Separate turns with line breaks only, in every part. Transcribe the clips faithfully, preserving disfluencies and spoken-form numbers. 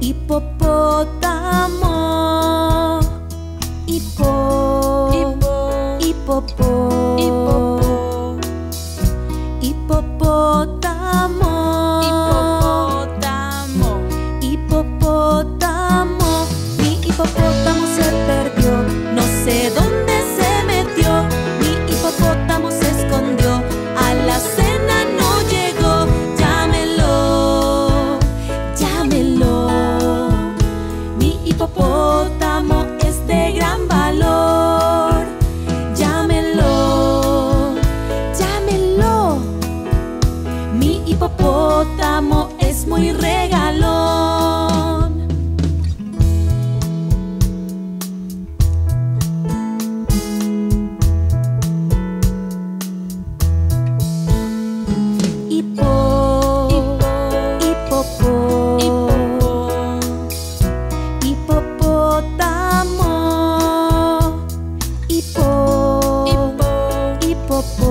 Hipopótamo, hipo,
Hipo,
hipopo,
hipopo,
hipopótamo,
hipopótamo,
hipopótamo. Mi hipopótamo se perdió, no sé dónde se metió. Mi hipopótamo se escondió, a la cena no llegó. Llámelo, llámelo. Mi hipopótamo es de gran valor. Llámelo, llámelo. Mi hipopótamo es muy regalón. Hipo, hipopo, hipopótamo, hipo, hipopo,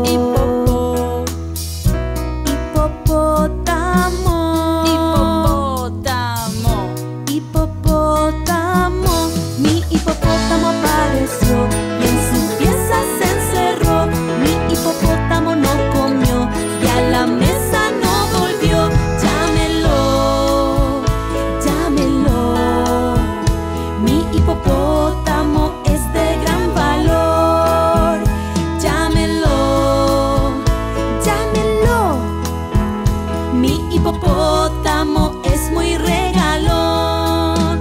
hipopótamo,
hipopótamo,
hipopótamo. Mi hipopótamo apareció y en su pieza se encerró. Mi hipopótamo no comió y a la mesa no volvió. Llámelo, llámelo. Mi hipopótamo es de gran valor. Llámelo, llámelo. Mi hipopótamo es muy regalón.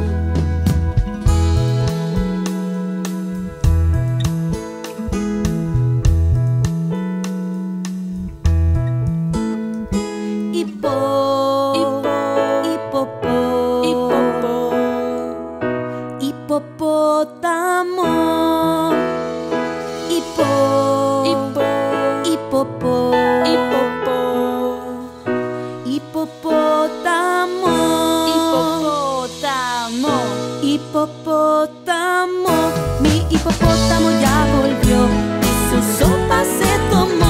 Hipo,
hipo,
hipopo,
hipopo,
hipopótamo, hipo,
hipo,
hipopo,
hipopo,
hipopótamo,
hipopótamo,
hipopótamo. Mi hipopótamo ya volvió y su sopa se tomó.